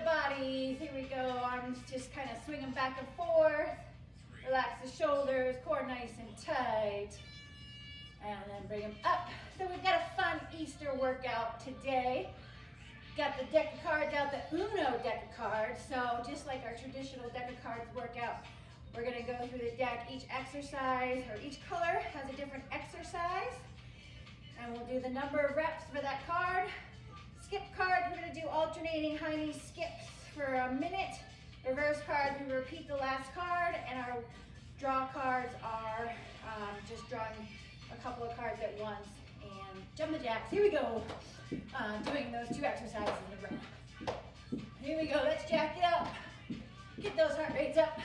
bodies. Here we go. Arms just kind of swing them back and forth. Relax the shoulders, core nice and tight. And then bring them up. So we've got a fun Easter workout today. Got the deck of cards out, the Uno deck of cards. So just like our traditional deck of cards workout, we're gonna go through the deck. Each exercise, or each color has a different exercise. And we'll do the number of reps for that card. Skip cards, we're gonna do alternating high knee skips for a minute. Reverse cards, we repeat the last card. And our draw cards are just drawing a couple of cards at once. And jumping jacks, here we go. Doing those two exercises in a row. Here we go, let's jack it up. Get those heart rates up.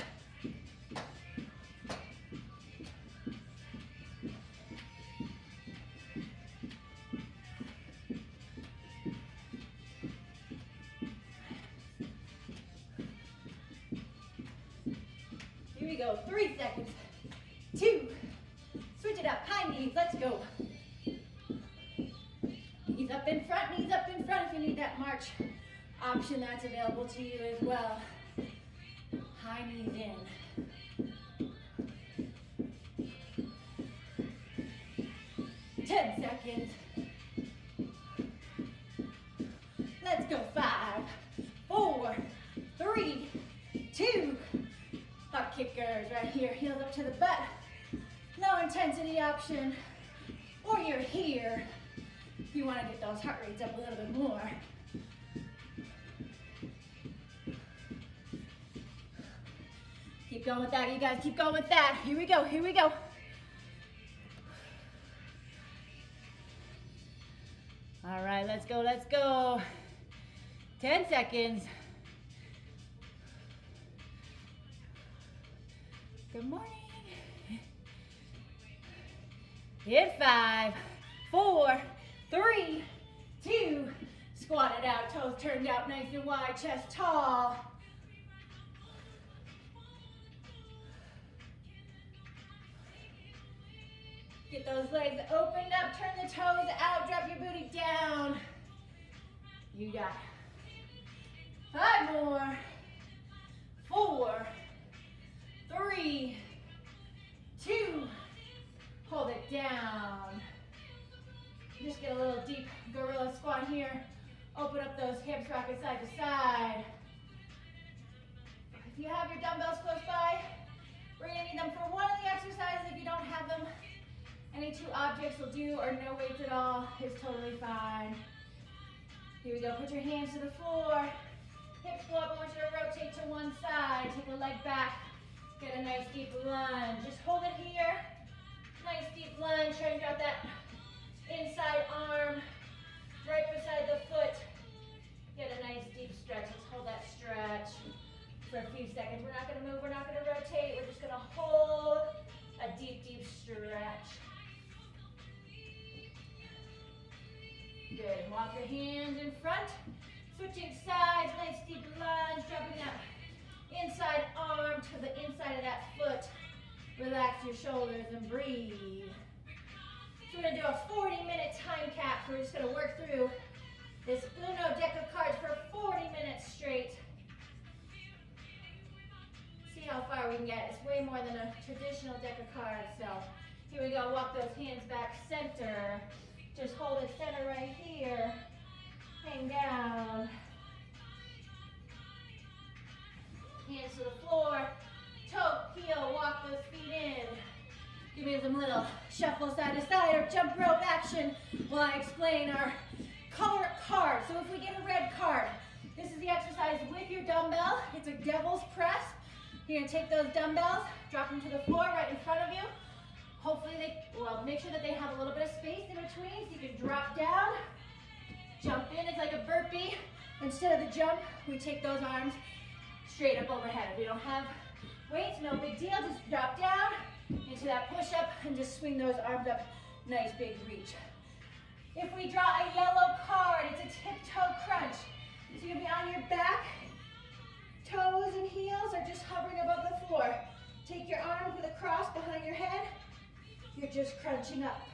Here we go, 3 seconds. 2. Switch it up, high knees, let's go. Knees up in front, knees up in front if you need that march option, that's available to you as well. High knees in. 10 seconds. Let's go, 5, 4, 3, 2. Butt kickers right here, heels up to the butt. Low intensity option, or you're here if you want to get those heart rates up a little bit more. Keep going with that, you guys, keep going with that. Here we go, here we go. All right, let's go, let's go. 10 seconds. Good morning. In 5, 4, 3, 2, squat it out, toes turned out nice and wide, chest tall. Get those legs opened up, turn the toes out, drop your booty down. You got 5 more, 4, 3, 2, hold it down. Just get a little deep gorilla squat here. Open up those hips, rock it side to side. If you have your dumbbells close by, we're gonna need them for one of the exercises. If you don't have them, any 2 objects will do, or no weights at all is totally fine. Here we go, put your hands to the floor. Hips go up, I want you to rotate to one side. Take a leg back, get a nice deep lunge. Just hold it here. Nice deep lunge, try and drop that inside arm right beside the foot. Get a nice deep stretch. Let's hold that stretch for a few seconds. We're not going to move, we're not going to rotate. We're just going to hold a deep, deep stretch. Good. Walk your hands in front. Switching sides, nice deep lunge, dropping that inside arm to the inside of that foot. Relax your shoulders and breathe. So we're going to do a 40-minute time cap. We're just going to work through this Uno deck of cards for 40 minutes straight. See how far we can get. It's way more than a traditional deck of cards. So here we go. Walk those hands back center. Just hold it center right here. Hang down. Hands to the floor. Toe, heel, walk those feet in. Give me some little shuffle side to side or jump rope action while I explain our color card. So if we get a red card, this is the exercise with your dumbbell. It's a devil's press. You're gonna take those dumbbells, drop them to the floor right in front of you. Hopefully make sure that they have a little bit of space in between so you can drop down, jump in. It's like a burpee. Instead of the jump, we take those arms straight up overhead. If you don't have weights, no big deal. Just drop down into that push-up and just swing those arms up. Nice big reach. If we draw a yellow card, it's a tiptoe crunch. So you're gonna be on your back, toes and heels are just hovering above the floor. Take your arms with a cross behind your head. You're just crunching up.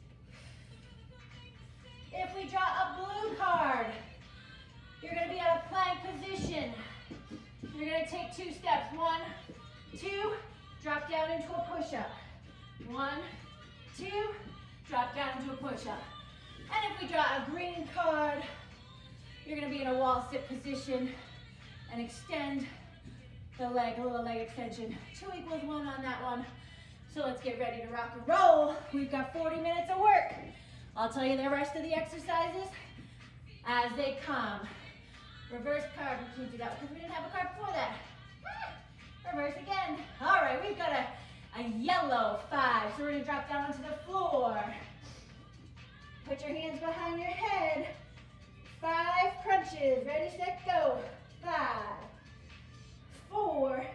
If we draw a blue card, you're gonna be at a plank position. You're gonna take 2 steps. 1, 2, drop down into a push-up. 1, 2, drop down into a push-up. And if we draw a green card, you're gonna be in a wall sit position and extend the leg, a little leg extension. 2 equals 1 on that one. So let's get ready to rock and roll. We've got 40 minutes of work. I'll tell you the rest of the exercises as they come. Reverse card, we can't do that because we didn't have a card before that. Reverse again. All right, we've got a yellow 5. So we're gonna drop down onto the floor. Put your hands behind your head. 5 crunches. Ready, set, go. 5, 4,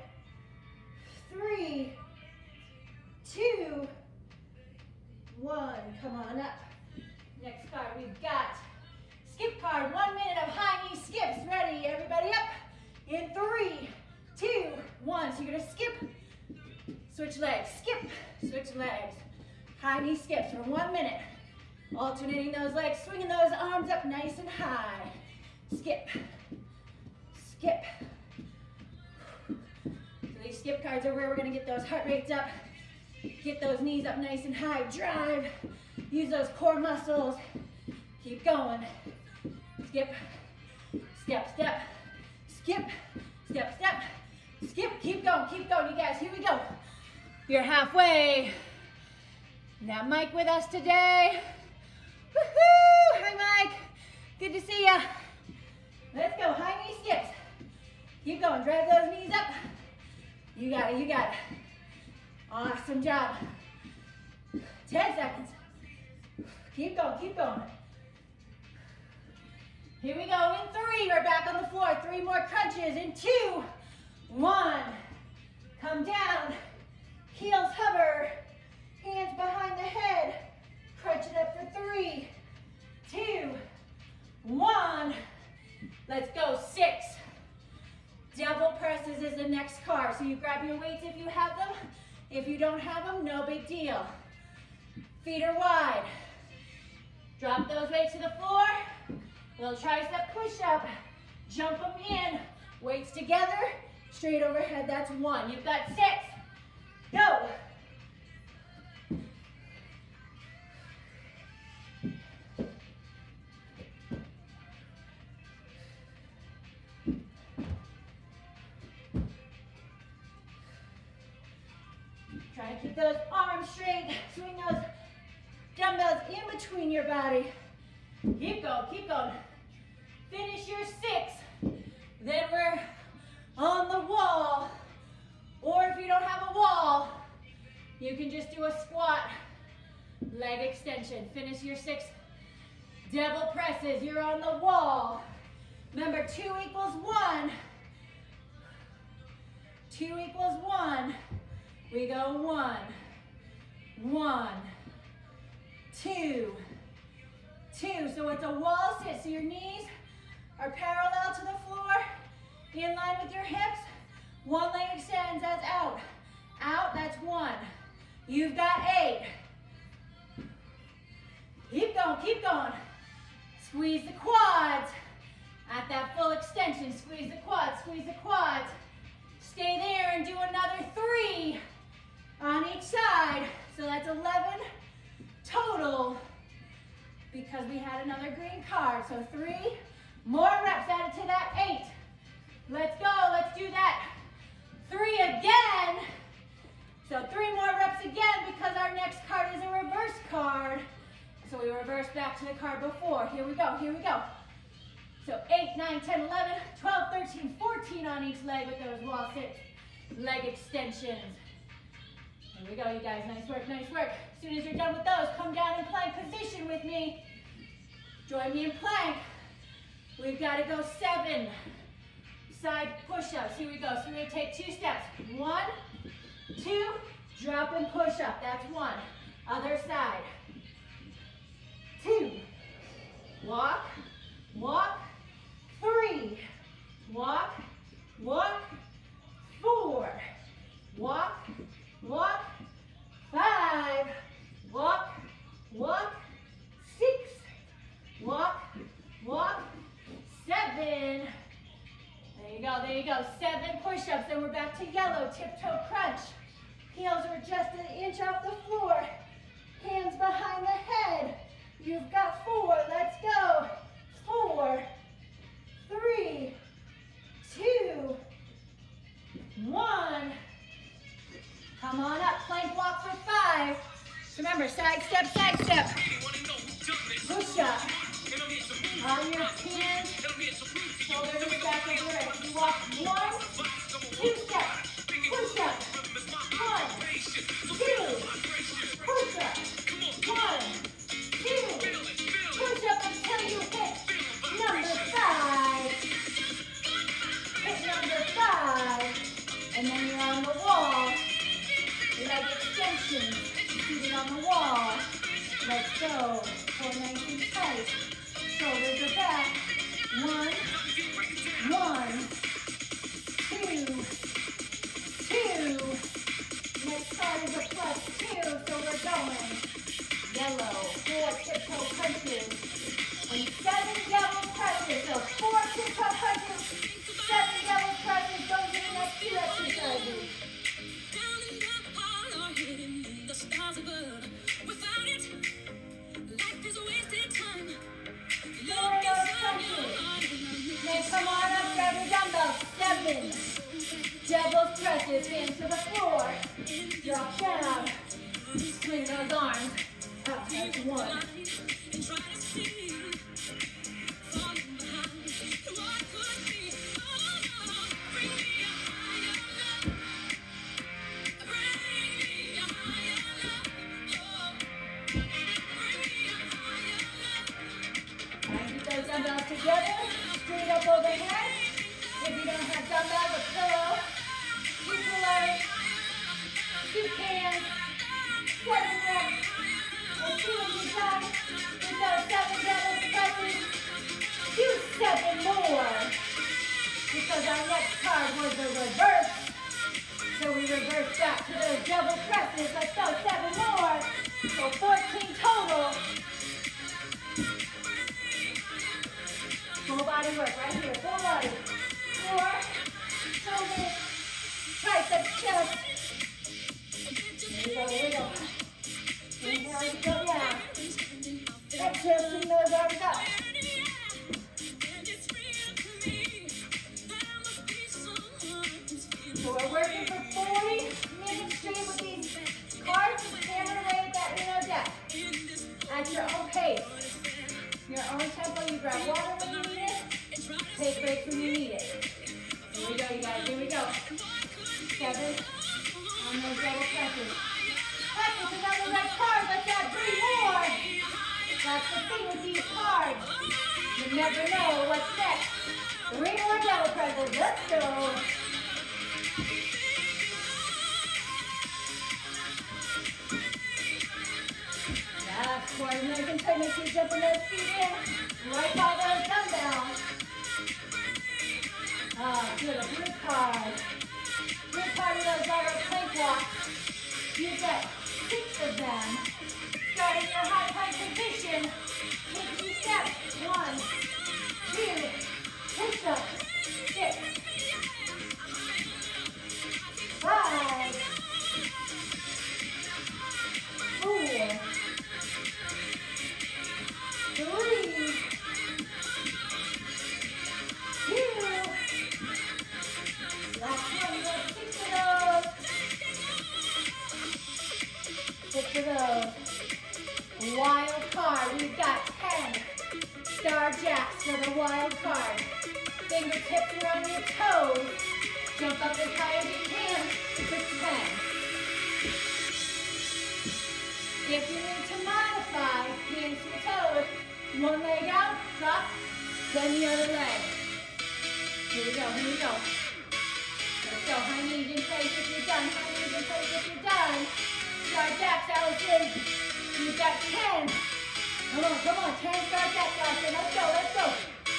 3, 2, 1. Come on up. Next card we've got skip card. 1 minute of high knee skips. Ready, everybody up. In 3, 2, 1. So you're gonna skip, switch legs, skip, switch legs. High knee skips for 1 minute. Alternating those legs, swinging those arms up nice and high. Skip, skip. So these skip cards are where we're gonna get those heart rates up, get those knees up nice and high, drive, use those core muscles. Keep going. Skip, step, step, skip, step, step, skip. Keep going, you guys. Here we go. You're halfway. Now Mike with us today. Woohoo! Hi, Mike. Good to see ya. Let's go. High knee skips. Keep going. Drive those knees up. You got it. You got it. Awesome job. 10 seconds. Keep going. Keep going. Here we go. In 3, we're back on the floor. 3 more crunches. In 2, 1. Come down. Heels hover. Hands behind the head. Crunch it up for 3, 2, 1. Let's go. 6. Devil presses is the next card. So you grab your weights if you have them. If you don't have them, no big deal. Feet are wide. Drop those weights to the floor. Little tricep push-up. Jump them in. Weights together. Straight overhead. That's 1. You've got 6. Go. Try to keep those arms straight. Swing those dumbbells in between your body. Keep going, keep going. Finish your 6. Then we're on the wall. Or if you don't have a wall, you can just do a squat, leg extension. Finish your 6 devil presses. You're on the wall. Remember, 2 equals 1. 2 equals 1. We go 1, 1, 2, 2. So it's a wall sit. So your knees are parallel to the floor, in line with your hips. 1 leg extends, that's out. Out, that's 1. You've got 8. Keep going, keep going. Squeeze the quads. At that full extension, squeeze the quads, squeeze the quads. Stay there and do another 3 on each side. So that's 11 total because we had another green card. So 3 more reps added to that 8. Let's go, let's do that. 3 again. So 3 more reps again because our next card is a reverse card. So we reverse back to the card before. Here we go, here we go. So 8, 9, 10, 11, 12, 13, 14 on each leg with those wall sits, leg extensions. Here we go, you guys. Nice work, nice work. As soon as you're done with those, come down in plank position with me. Join me in plank. We've got to go 7 side push-ups. Here we go. So we're going to take 2 steps. 1, 2, drop and push up. That's 1. Other side. 2, walk, walk, 3, walk, walk, 4, walk, walk, 5, walk, walk, 6, walk, walk, 7, to yellow, tiptoe crunch. Heels are just an inch off the floor. Hands behind the head. You've got 4, let's go. 4, 3, 2, 1. Come on up, plank walk for 5. Remember, side step, side step. Push up. On your hands, shoulders back of your wrist. You walk 1, 2 steps. Push up. 1, 2. Push up. 1, 2. Push up until you hit number 5. Hit number 5. And then you're on the wall. Leg extensions. Seated on the wall. Let's go. Core nice and tight. Shoulders are back. 1, 1, 2, 2. Next part is a +2, so we're going. Yellow, 4 tiptoe punches. And 7 double presses. So 4 tiptoe punches, 7 double presses. Those are the next 2 exercises. Then come on up, grab your dumbbells. 7 devil's presses, hands to the floor. Drop down. Swing those arms up as 1. Dumbbells together, straight up overhead. If you don't have dumbbells, a pillow, 2 pillows, 2 cans, 7 reps. And 2 of you done with those 7 double presses. Do 7 more. Because our next card was the reverse. So we reverse back to those double presses. Let's go, 7 more. So 14 total. Full body work right here, full body. Core, shoulders, triceps, chest. There we go, there we go. Inhale, go down. Exhale, swing those arms up. So we're working for 40 minutes straight with these cards. Hammer away at that Uno deck. At your own pace. Your own tempo, you grab water when you need it, take breaks when you need it. Here we go, you guys, here we go. 7 on those double presses. Practice another red card, let's add 3 more. That's the thing with these cards. You never know what's next. 3 more double presses, let's go. Last quarter, nice and tight, make sure you jumping those feet in. Right by those dumbbells. Good, a blue card. Blue card of those lateral plank walks. You get 6 of them. Start in your high plank position. Take 2 steps. 1, 2, push up. 6, 5, 4, 3, 2, last one, you got 6 of those. 6 of those. Wild card, we've got 10 star jacks for the wild card. Fingertips are on your toes. Jump up as high as you can for 10. If you need to modify, hands to your toes. One leg out, drop, then the other leg. Here we go, here we go. Let's go, high knees in place if you're done, high knees in place if you're done. Star jacks, Allison. You've got 10. Come on, 10 star jacks, Allison. Let's go, let's go.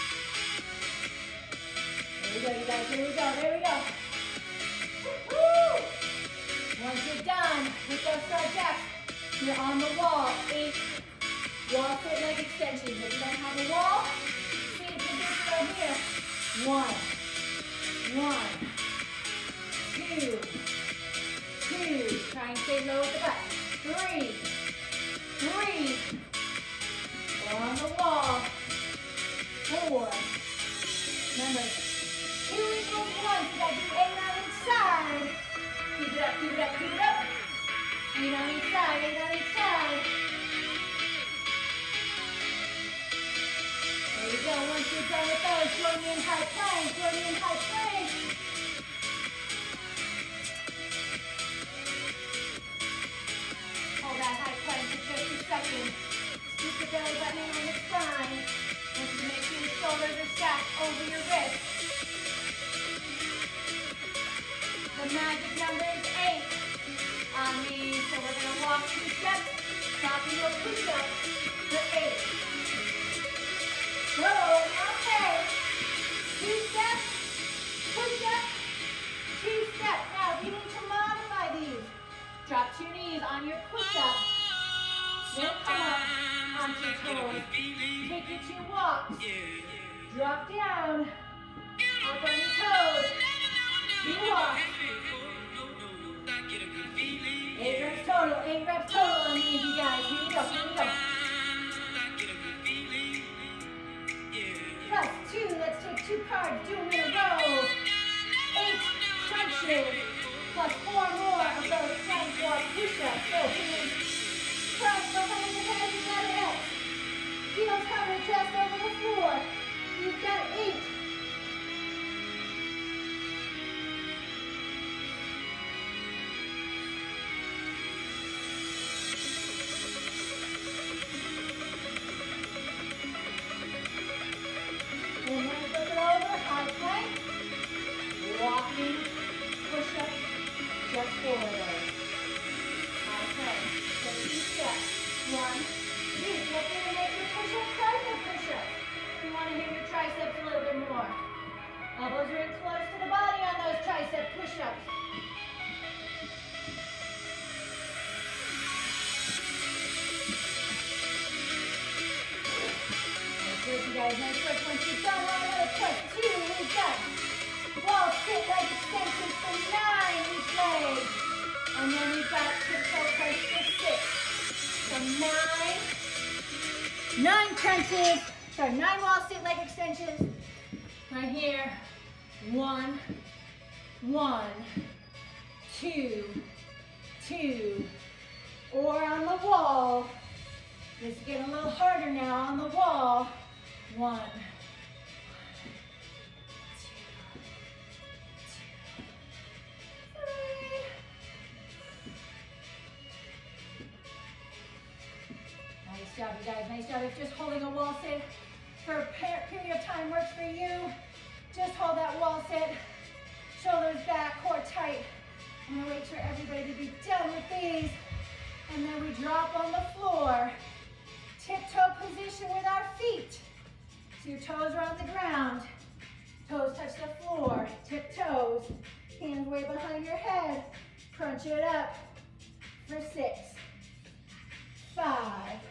Here we go, you guys, here we go, there we go. Woo! Once you're done with those star jacks, you're on the wall. 8 wall foot leg extensions. If you don't have a wall, seated position right here. 1, 1, 2, 2, 2. Try and stay low with the butt. 3, 3. Or on the wall. 4. Remember, 2 equals 1. So you gotta do 8 on each side. Keep it up, keep it up, keep it up. 8 on each side, 8 on each side. There you go. Once you're done with those, join me in high plank, join me in high plank. Hold that high plank for just a second. Scoop the belly button in on the spine. Want you to make sure your shoulders are stacked over your wrists. The magic number is 8 on me, so we're going to walk 2 steps, stop and go push-up for 8. Go, okay. 2 steps, push-up, 2 steps. Now, if you need to modify these, drop 2 knees on your push-up, then come up onto your toes. Take your 2 walks, drop down, up on your toes, 2 walks. 8 reps total, 8 reps total on these, you guys. Here we go, here we go. Plus 2, let's take 2 cards, do them in a row. 8 crunches, plus 4 more of those plank walk push-ups. So hands crossed behind your head, you got an X. Heels hover just over the floor. You've got 8. And then flip it over, high plank, walking, push-ups, just 4 of those. High plank, take 2 steps. 1, 2. Get there to make your push-up tricep push-ups. You want to hit your triceps a little bit more. Elbows are in close to the body on those tricep push-ups. Nice work, you guys. Nice work. Once you've done all that, plus 2, we've got wall sit leg extensions for 9 each leg. And then we've got tiptoe crunch for 6. So 9 crunches. Sorry, 9 wall sit leg extensions. Right here. 1, 1, 2, 2. Or on the wall. This is getting a little harder now on the wall. 1, 2, 3. Nice job, you guys. Nice job. If just holding a wall sit for a period of time works for you, just hold that wall sit. Shoulders back, core tight. I'm going to wait for everybody to be done with these. And then we drop on the floor. Tiptoe position with our feet. So your toes are on the ground. Toes touch the floor. Tiptoes. Hands way behind your head. Crunch it up for 6, 5,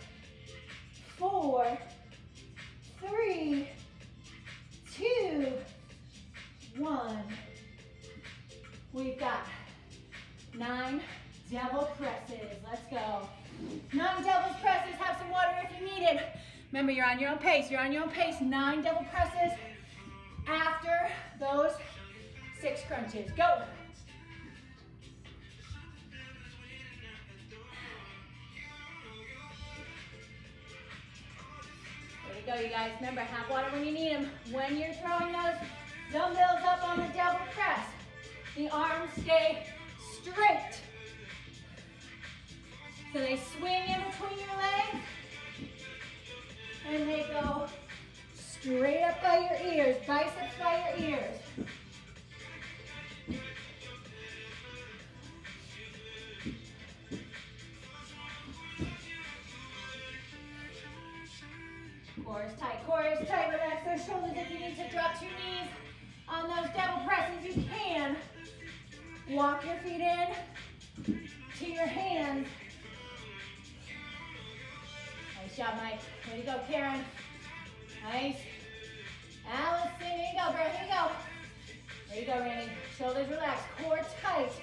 4, 3, 2, 1. We've got 9 devil presses. Let's go. 9 devil presses. Have some water if you need it. Remember, you're on your own pace. You're on your own pace. 9 devil presses after those 6 crunches. Go. There you go, you guys. Remember, have water when you need them. When you're throwing those dumbbells up on the devil press, the arms stay straight. So they swing in between your legs, and they go straight up by your ears, biceps by your ears. Core is tight, relax those shoulders. If you need to drop to your knees on those devil presses, you can. Walk your feet in to your hands. Nice job, Mike. Way to go, Karen. Nice. Allison, here you go, girl, here you go. There you go, Randy. Shoulders relaxed, core tight.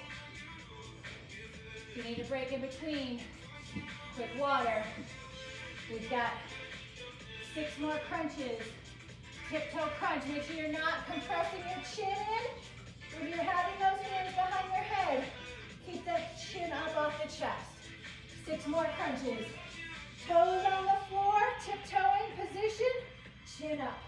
If you need a break in between, quick water. We've got 6 more crunches. Tiptoe crunch. Make sure you're not compressing your chin in when you're having those hands behind your head. Keep that chin up off the chest. 6 more crunches. Toes on the floor, tiptoeing position, chin up.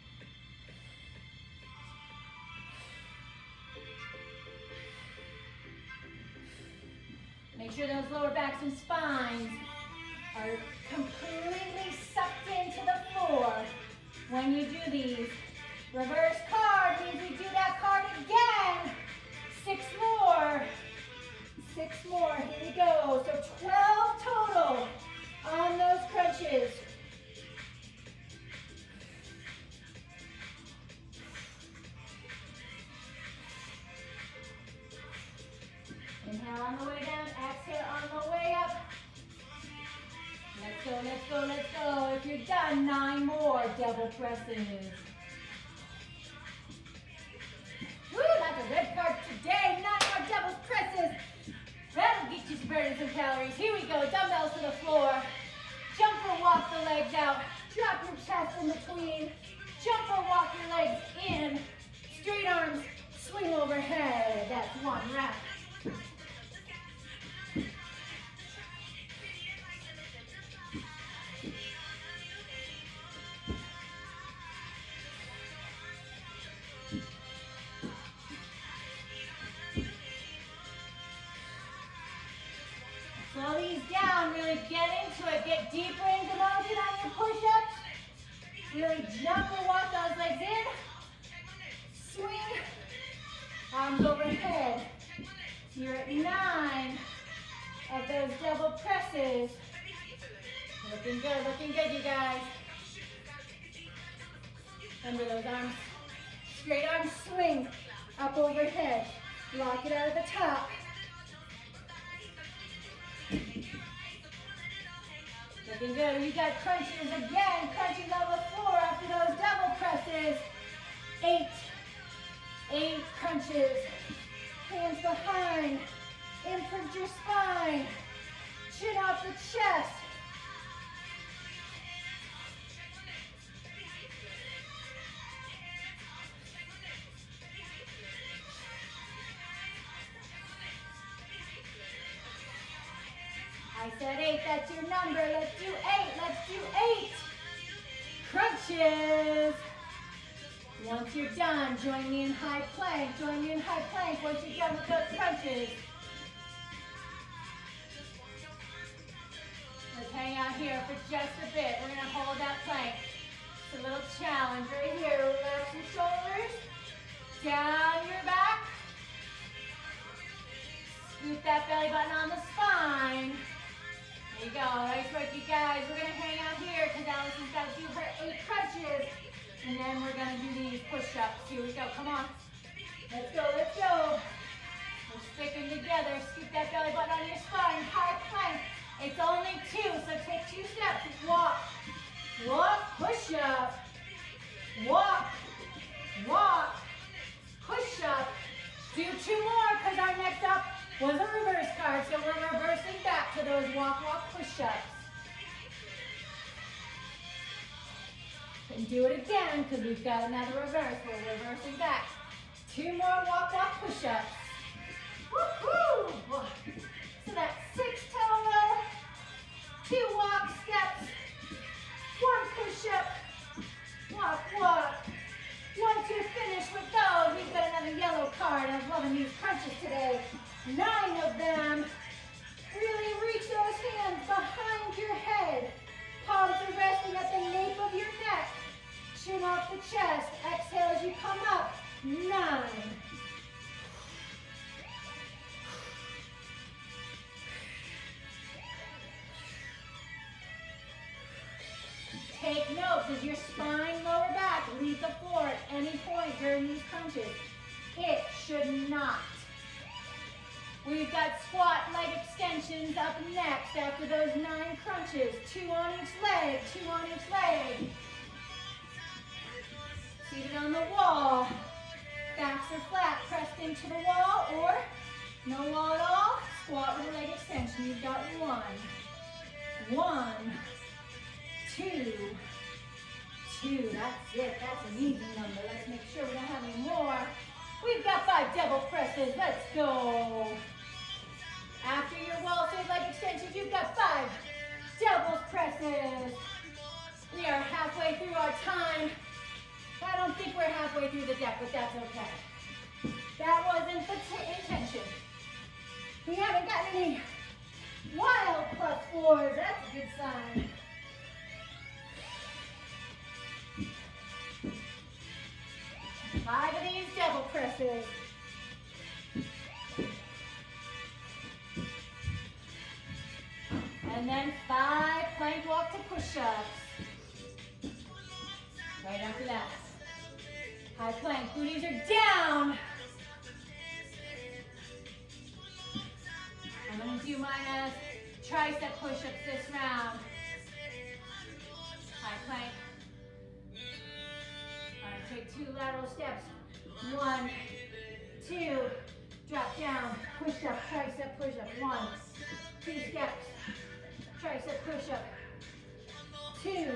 Make sure those lower backs and spines are completely sucked into the floor when you do these. Reverse card means we do that card again. 6 more. 6 more. Here we go. So 12 total on those crunches. Inhale on the way down, exhale on the way up. Let's go, let's go, let's go. If you're done, 9 more double presses. Woo, that's a red card today. 9 more double presses. That'll get you burning some calories. Here we go, dumbbells to the floor. Jump or walk the legs out. Drop your chest in between. Jump or walk your legs in. Straight arms, swing overhead. That's 1 rep. Slow these down, really get into it. Get deeper into motion on your push-ups. Really jump or walk those legs in. Swing. Arms overhead. You're at 9 of those double presses. Looking good, you guys. Remember those arms. Straight arm swing. Up overhead. Lock it out at the top. Looking good. You got crunches again. Crunches on the floor after those double presses. 8 crunches. Hands behind. Imprint your spine. Chin off the chest. I said 8, that's your number. Let's do 8, let's do 8. Crunches. Once you're done, join me in high plank. Join me in high plank once you're done with those crunches. Let's hang out here for just a bit. We're gonna hold that plank. It's a little challenge right here. Relax your shoulders, down your back. Scoop that belly button on the spine. There you go, nice work you guys. We're gonna hang out here because Allison's got to do her 8 crunches. And then we're gonna do these push-ups. Here we go, come on. Let's go, let's go. We're sticking together. Scoop that belly button on your spine, high plank. It's only 2, so take 2 steps. Walk, walk, push-up. Walk, walk, push-up. Do 2 more because our next up was a reverse card, so we're reversing back to those walk, walk, push-ups. And do it again, because we've got another reverse. We're reversing back. 2 more walk, walk, push-ups. Woohoo! So that's 6 total. 2 walk steps. 1 push-up. Walk, walk. Once you're finished with those, we've got another yellow card. I'm loving these crunches today. 9 of them. Really reach those hands behind your head. Palms are resting at the nape of your neck. Chin off the chest. Exhale as you come up. 9. Take note, does your spine, lower back leave the floor at any point during these crunches? It should not. We've got squat leg extensions up next after those 9 crunches. 2 on each leg, 2 on each leg. Seated on the wall. Backs are flat, pressed into the wall, or no wall at all. Squat with a leg extension. You've got 1, 2, 2. That's it. That's an easy number. Let's make sure we don't have any more. We've got 5 devil presses. Let's go. After your wall sit leg extensions, you've got 5 devil's presses. We are halfway through our time. I don't think we're halfway through the deck, but that's okay. That wasn't the intention. We haven't gotten any wild +4s. That's a good sign. Five of these devil presses. And then 5 plank walk to push-ups. Right after that. High plank, booties are down. I'm going to do mine as tricep push-ups this round. High plank. I'm going to take 2 lateral steps. 1, 2, drop down, push-up, tricep push-up. 1, 2 steps, tricep push-up. 2,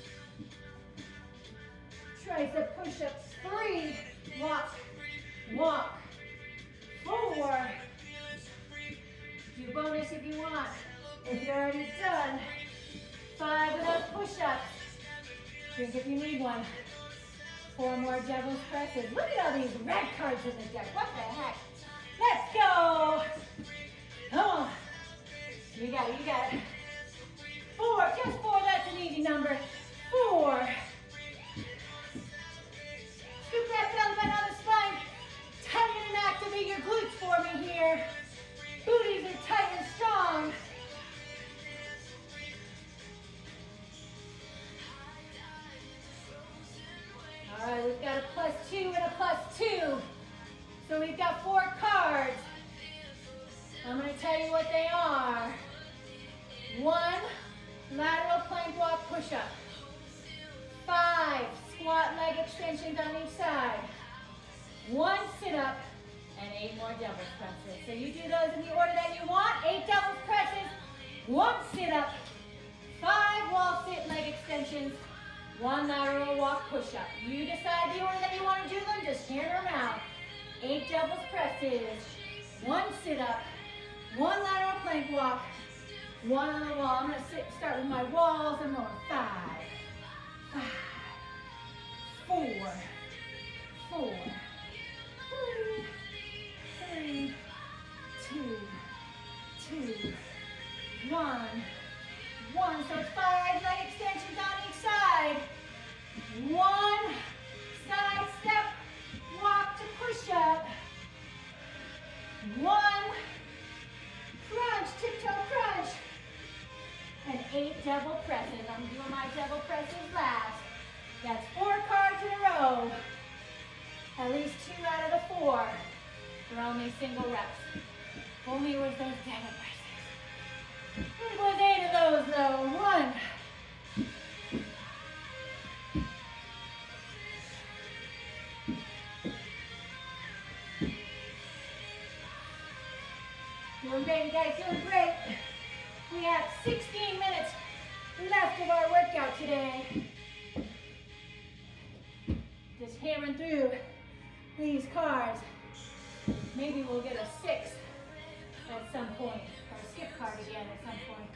tricep push-ups. 3, walk, walk. 4, do bonus if you want. If you're already done, 5 of those push-ups. Drink if you need one. 4 more devil's presses. Look at all these red cards in the deck. What the heck? Let's go. Come on. You got it, you got it. 4, just 4, that's an easy number. 4. Scoop that belly button on the spine. Tighten and activate your glutes for me here. Booties are tight and strong. All right, we've got a +2 and a +2. So we've got 4 cards. I'm going to tell you what they are. 1, lateral plank walk push-up. 5, squat leg extensions on each side. 1 sit-up, and 8 more devil's presses. So you do those in the order that you want. 8 devil's presses, 1 sit-up, 5 wall sit leg extensions, 1 lateral walk push-up. You decide the order that you want to do them, just hammer them out. 8 devil's presses, 1 sit-up, 1 lateral plank walk, 1 on the wall. I'm going to start with my walls. I'm going 5, 5, 4, 4, 3, 2, 2, 1, 1. So it's 5 leg extensions on each side. 1 side step walk to push up. 1 crunch, tiptoe crunch. And 8 devil presses. I'm doing my devil presses last. That's 4 cards in a row. At least 2 out of the 4 for only single reps. If only it was those devil presses. It was 8 of those though. 1. Doing great, you guys, doing great. We have 16 minutes left of our workout today. Just hammering through these cards. Maybe we'll get a 6 at some point, or a skip card again at some point.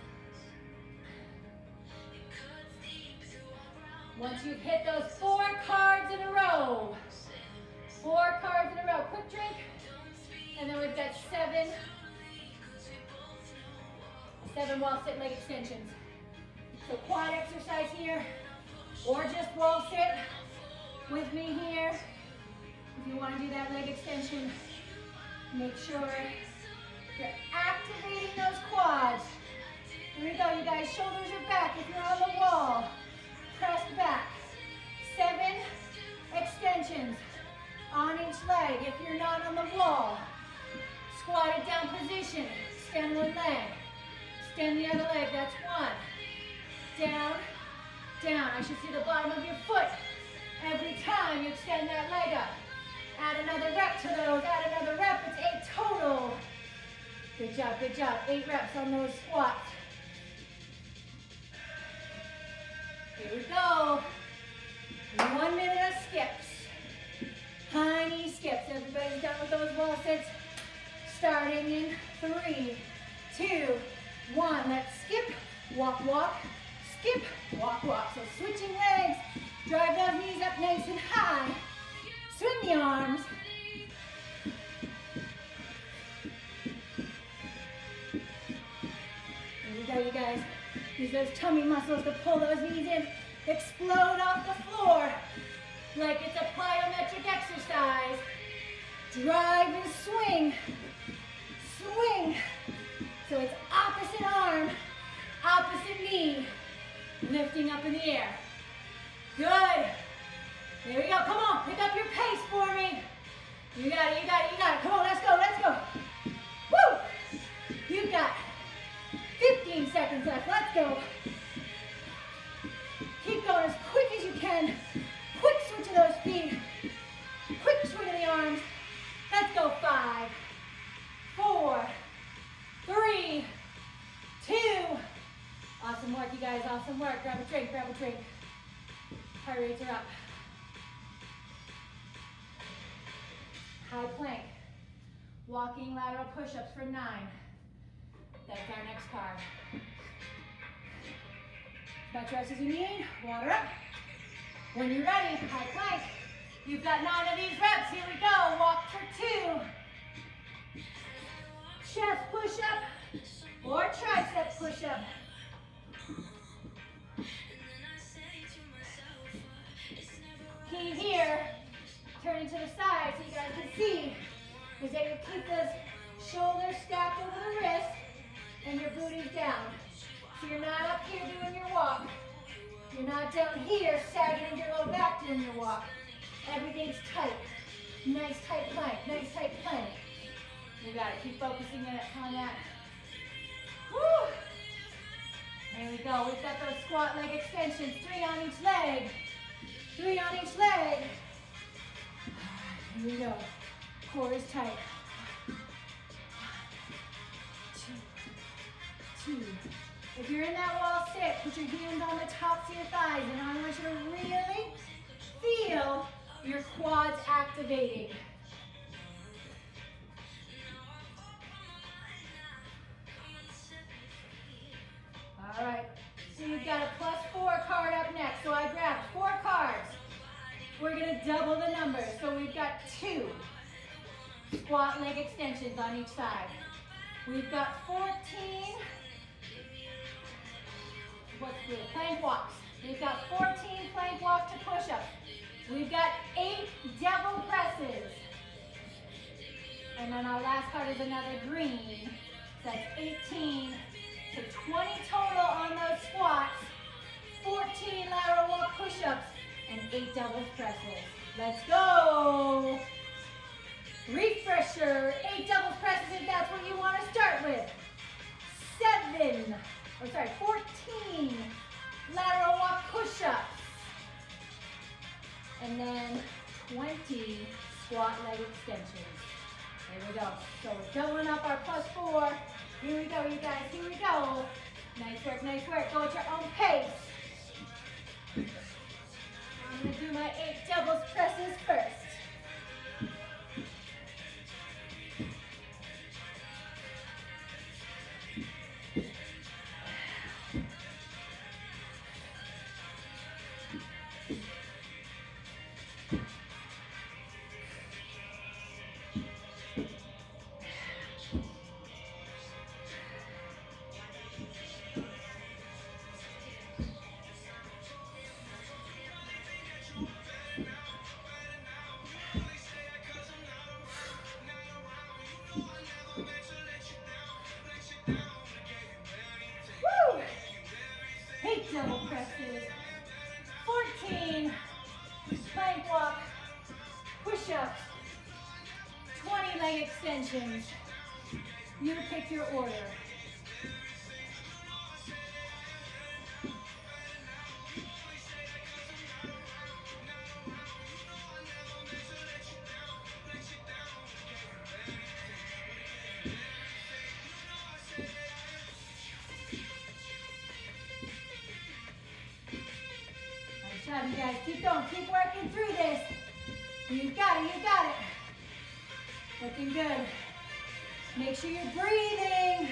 Once you've hit those 4 cards in a row, 4 cards in a row, quick drink, and then we've got 7 wall sit leg extensions. So quad exercise here, or just wall sit with me here. If you want to do that leg extension, make sure you're activating those quads. Here we go, you guys. Shoulders are back if you're on the wall. Pressed back. 7 extensions on each leg if you're not on the wall. Squatted down position. Extend one leg. Extend the other leg. That's 1. Down, down. I should see the bottom of your foot every time you extend that leg up. Add another rep to those, add another rep. It's 8 total. Good job, good job. 8 reps on those squats. Here we go. 1 minute of skips. High knee skips. Everybody's done with those wall sits. Starting in 3, 2, 1. Let's skip, walk, walk, skip, walk, walk. So switching legs. Drive those knees up nice and high. Swing the arms. There we go, you guys. Use those tummy muscles to pull those knees in. Explode off the floor like it's a plyometric exercise. Drive and swing. Swing. So it's opposite arm, opposite knee, lifting up in the air. Good. There we go. Come on, pick up your pace for me. You got it, you got it, you got it. Come on, let's go, let's go. Woo! You've got 15 seconds left. Let's go. Keep going as quick as you can. Quick switch of those feet. Quick swing of the arms. Let's go. 5, 4, 3, 2. Awesome work, you guys. Awesome work. Grab a drink, grab a drink. Heart rates are up. High plank. Walking lateral push-ups for 9. That's our next card. As much rest as you need. Water up. When you're ready, high plank. You've got 9 of these reps. Here we go. Walk for 2. Chest push-up or tricep push-up. Key here, turning to the side so you guys can see, is that you keep those shoulders stacked over the wrist and your booty's down. So you're not up here doing your walk. You're not down here sagging your low back doing your walk. Everything's tight. Nice tight plank, nice tight plank. You got it, keep focusing on that. Woo! There we go, we've got those squat leg extensions, 3 on each leg. 3 on each leg. Here we go. Core is tight. 2. If you're in that wall sit, put your hands on the tops of your thighs, and I want you to really feel your quads activating. All right, so you've got a +4 card up next. So I grabbed 4 cards. We're gonna double the numbers. So we've got 2 squat leg extensions on each side. We've got 14, plank walks. We've got 14 plank walk to push-ups. We've got 8 devil presses. And then our last card is another green. So that's 18 to 20 total on those squats, 14 lateral walk push-ups, and 8 double presses. Let's go. Refresher, 8 double presses if that's what you want to start with. 14 lateral walk push-ups. And then 20 squat leg extensions. There we go. So we're doubling up our +4. Here we go, you guys. Here we go. Nice work, nice work. Go at your own pace. I'm going to do my 8 doubles presses first. Double presses, 14 plank walk, push-ups, 20 leg extensions. You pick your order. job, you guys. Keep going. Keep working through this. You've got it. You've got it. Looking good. Make sure you're breathing.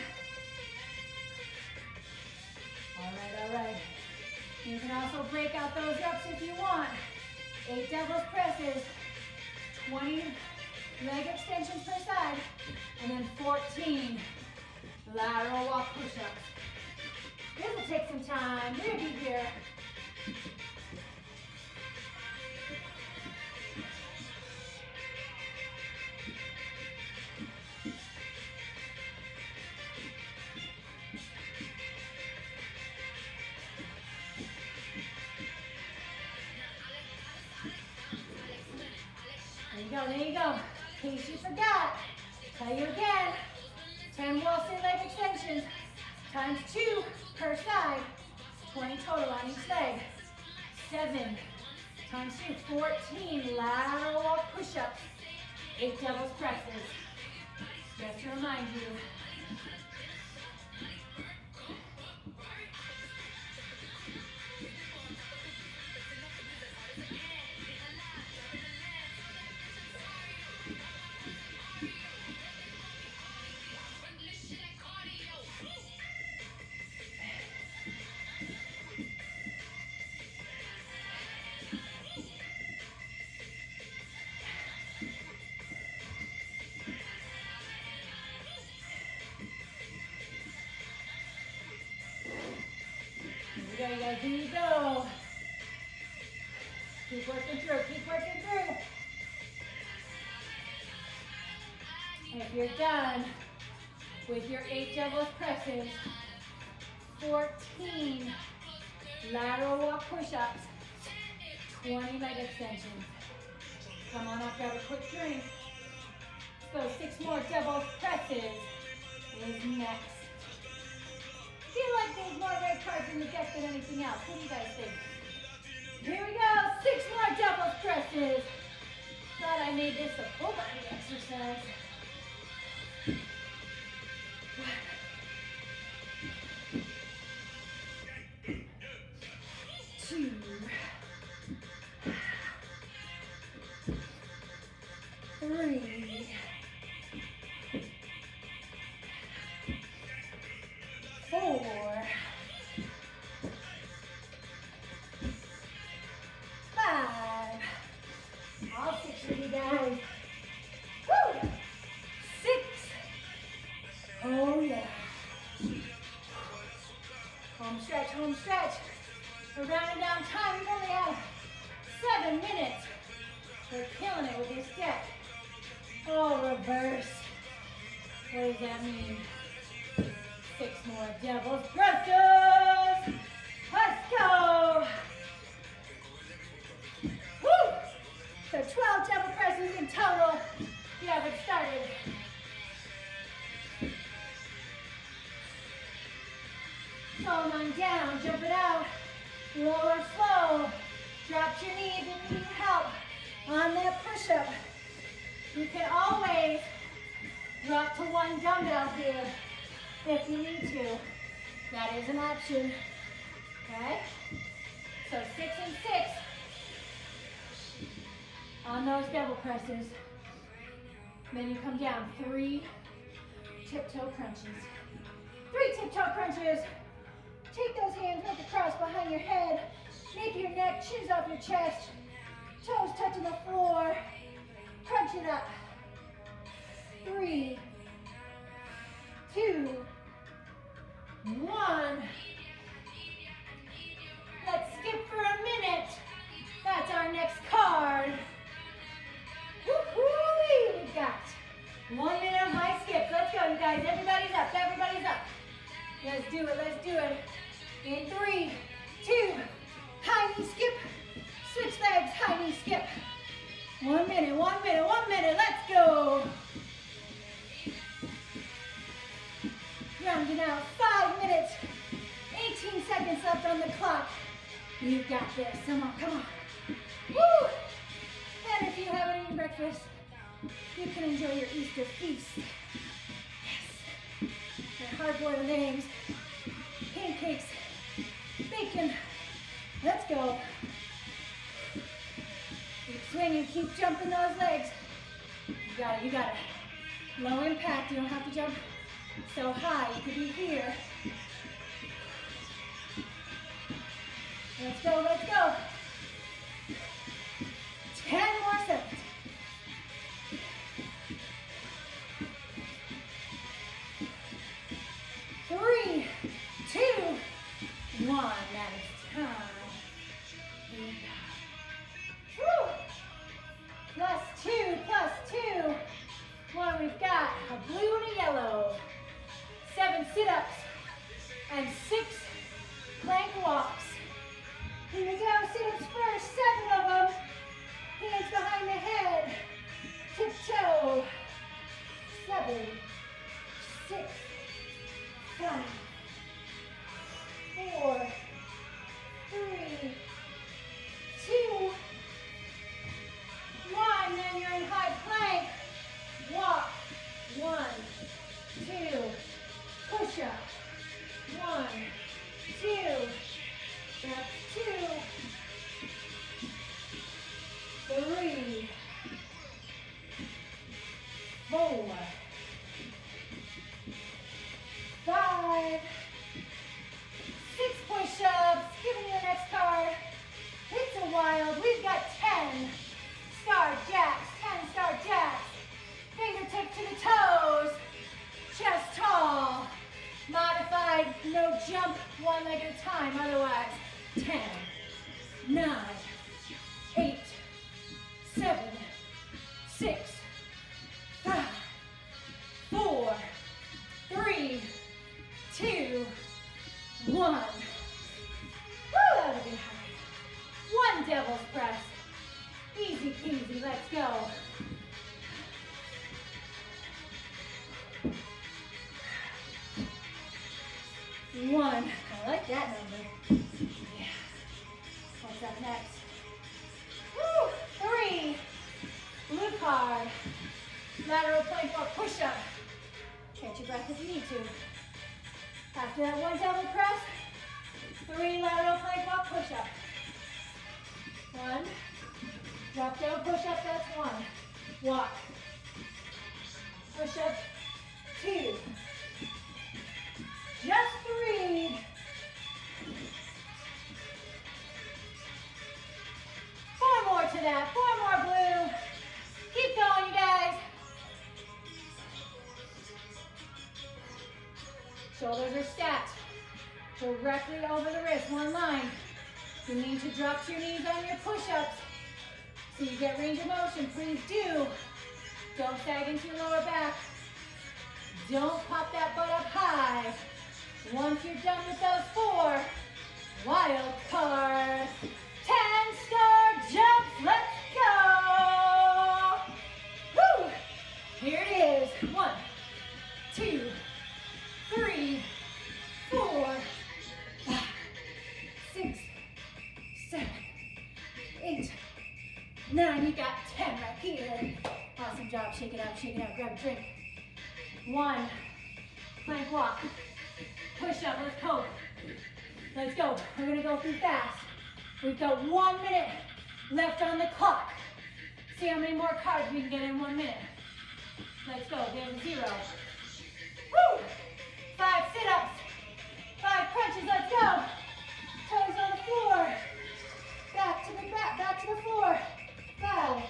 All right, all right. You can also break out those reps if you want. 8 devil's presses, 20 leg extensions per side, and then 14 lateral walk push-ups. This will take some time. We'll be here. There you go. In case you forgot, tell you again, 10 wall sit leg extensions, times 2 per side, 20 total on each leg. 7 times 2, 14 lateral walk push-ups, 8 devil's presses. Just to remind you. Here you go. Keep working through, keep working through. And if you're done with your 8 devil's presses, 14 lateral walk push-ups, 20 leg extensions. Come on up, grab a quick drink. Let's go, 6 more devil's presses is next. I feel like there's more red cards in the deck than anything else. What do you guys think? Here we go, 6 more devil's presses. Thought I made this a full body exercise. 2, 3, 4, 5. All 6 of you guys. Woo! 6. Oh yeah. Home stretch, home stretch. We're rounding down time. We've only had 7 minutes. We're killing it with this deck. Oh, reverse. What does that mean? 6 more devil's presses. Let's go. Woo! So 12 devil presses in total. You haven't started. Phone on down, jump it out. Lower slow. Drop your knees if you need help on that push-up. You can always drop to 1 dumbbell here if you need to. That is an option. Okay? So 6 and 6 on those devil presses. Then you come down 3 tiptoe crunches. 3 tiptoe crunches. Take those hands, make a cross behind your head. Nape your neck, chins off your chest. Toes touching the floor. Crunch it up. 3, 2, 1. Let's skip for a minute. That's our next card. Woo-hoo-wee. We've got 1 minute of high skips. Let's go, you guys. Everybody's up. Everybody's up. Let's do it. Let's do it. In 3, 2, high knee skip. Switch legs, high knee skip. 1 minute, 1 minute, 1 minute. Let's go. Rounding out 5 minutes. 18 seconds left on the clock. You've got this. Come on, come on. Woo! And if you haven't eaten breakfast, you can enjoy your Easter feast. Yes. Your hard-boiled eggs, pancakes, bacon. Let's go. keep jumping those legs. You got it, you got it. Low impact, you don't have to jump so high. You could be here. Let's go, let's go. 10 more seconds. 3, 2, 1. That is time. Woo. +2, +2. One, we've got a blue and a yellow. 7 sit-ups and 6 plank walks. Here we go, sit-ups first, 7 of them. Hands behind the head. Tiptoe. 7, 6, 5, 4, 3, 2, 1. Then you're in high plank. Walk. 1, 2. Push up. 1, 2. That's 2. 3, 4, 5, 6 push-ups. Give me the next card. It's a wild. We've got 10 star jacks. 10 star jacks. Fingertip to the toes. Chest tall. Modified, no jump, one leg at a time. Otherwise, 10, 9, 8, 7, 6, 5, 4, 3, 2, 1. Woo, that would be high. 1 devil's press. Easy peasy, let's go. 1. I like that number. Yeah. What's up next? Woo, 3. Blue card. Lateral plank walk push-up. Catch your breath if you need to. After that 1 double press, 3 lateral plank walk push-up. 1. Drop down push-up, that's 1. Walk. Push-up, 2. Just 3. 4 more to that. 4 more blue. Keep going, you guys. Shoulders are stacked directly over the wrist, one line. You need to drop to your knees on your push-ups so you get range of motion. Please do. Don't sag into your lower back. Don't pop that butt up high. Once you're done with those 4, wild card. 10-star jumps, let's go. Woo! Here it is. 1, 2, 3, 4, 5, 6, 7, 8, 9. You got 10 right here. Awesome job. Shake it out, shake it out. Grab a drink. 1, plank walk. Push up, let's go. Let's go. We're gonna go through fast. We've got 1 minute left on the clock. See how many more cards we can get in 1 minute. Let's go, down to 0. Woo! 5 sit-ups, 5 crunches, let's go. Toes on the floor. Back to the back, back to the floor. 5,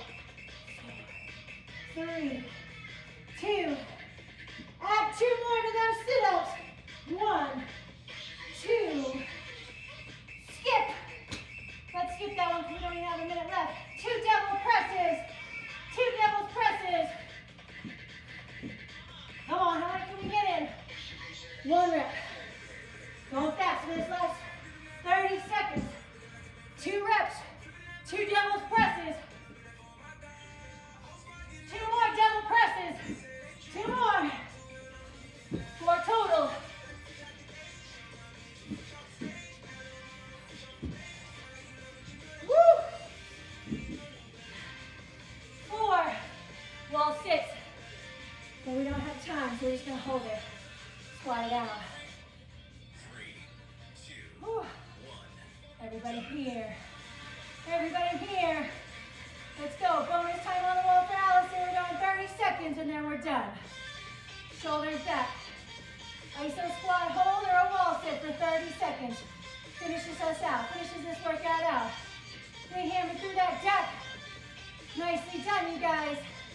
4, 3, 2. Add 2 more to those sit-ups. 1, 2. Skip. Let's skip that one because we don't even have a minute left. 2 devil presses. 2 devil presses. Come on, how many can we get in? 1 rep. Going fast for this last 30 seconds. 2 reps. 2 devil's presses. 2 more devil presses. 2 more. 4 total. Woo! 4 wall sits. But we don't have time, so we're just gonna hold it. Squat it out. 3, 2, Woo. 1. Everybody here. Everybody here. Let's go. Bonus time on the wall for Allison. We're going 30 seconds and then we're done. Shoulders back. Iso squat hold or a wall sit for 30 seconds. Finishes us out. Finishes this workout out. We hammer through that deck. Nicely done, you guys.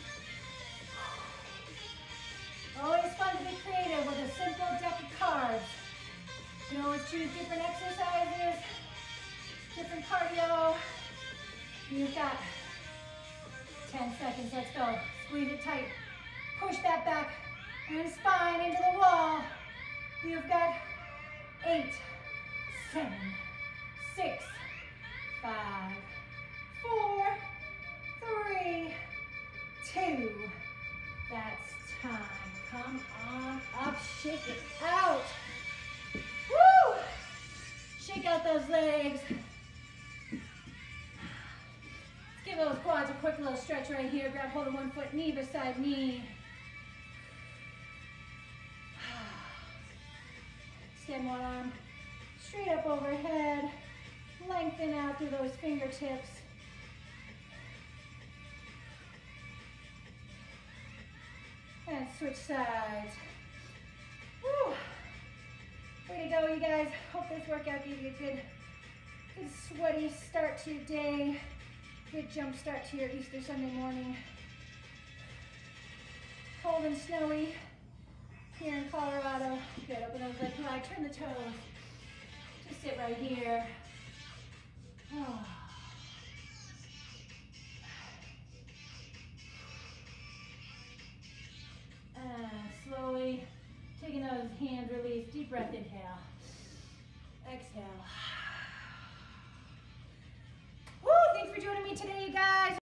Always fun to be creative with a simple deck of cards. You can always choose different exercises, different cardio. You've got 10 seconds, let's go. Squeeze it tight. Push that back and spine into the wall. You've got 8, 7, 6, 5, 4, 3, 2. That's time. Come on up, shake it out. Woo! Shake out those legs. Let's give those quads a quick little stretch right here. Grab hold of one foot, knee beside knee. Extend one arm straight up overhead. Lengthen out through those fingertips. And switch sides. Woo. Way to go, you guys. Hope this workout gave you a good sweaty start to your day. Good jump start to your Easter Sunday morning. Cold and snowy here in Colorado. Good, open those legs wide, turn the toes. Just sit right here. Oh. Slowly taking those hands, release, deep breath, inhale. Exhale.